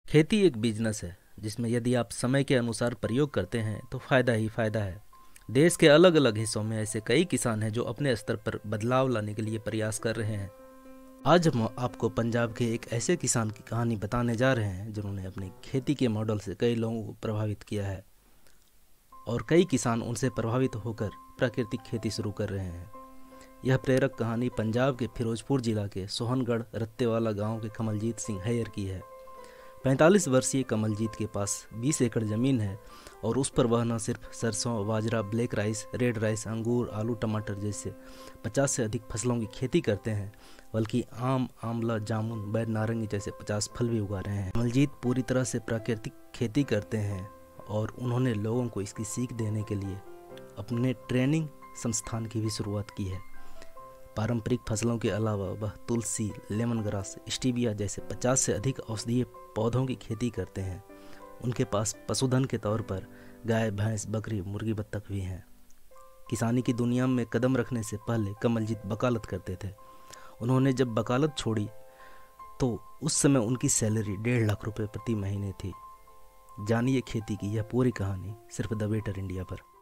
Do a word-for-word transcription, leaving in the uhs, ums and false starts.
खेती एक बिजनेस है जिसमें यदि आप समय के अनुसार प्रयोग करते हैं तो फायदा ही फायदा है। देश के अलग अलग हिस्सों में ऐसे कई किसान हैं जो अपने स्तर पर बदलाव लाने के लिए प्रयास कर रहे हैं। आज हम आपको पंजाब के एक ऐसे किसान की कहानी बताने जा रहे हैं जिन्होंने अपनी खेती के मॉडल से कई लोगों को प्रभावित किया है और कई किसान उनसे प्रभावित होकर प्राकृतिक खेती शुरू कर रहे हैं। यह प्रेरक कहानी पंजाब के फिरोजपुर जिला के सोहनगढ़ रत्तेवाला गांव के कमलजीत सिंह हैयर की है। पैंतालीस वर्षीय कमलजीत के पास बीस एकड़ ज़मीन है और उस पर वह न सिर्फ सरसों, बाजरा, ब्लैक राइस, रेड राइस, अंगूर, आलू, टमाटर जैसे पचास से अधिक फसलों की खेती करते हैं, बल्कि आम, आंवला, जामुन, बैर, नारंगी जैसे पचास फल भी उगा रहे हैं। कमलजीत पूरी तरह से प्राकृतिक खेती करते हैं और उन्होंने लोगों को इसकी सीख देने के लिए अपने ट्रेनिंग संस्थान की भी शुरुआत की है। पारंपरिक फसलों के अलावा वह तुलसी, लेमन ग्रास, स्टीबिया जैसे पचास से अधिक औषधीय पौधों की खेती करते हैं। उनके पास पशुधन के तौर पर गाय, भैंस, बकरी, मुर्गी, बत्तख भी हैं। किसानी की दुनिया में कदम रखने से पहले कमलजीत वकालत करते थे। उन्होंने जब वकालत छोड़ी तो उस समय उनकी सैलरी डेढ़ लाख रुपए प्रति महीने थी। जानिए खेती की यह पूरी कहानी सिर्फ द बेटर इंडिया पर।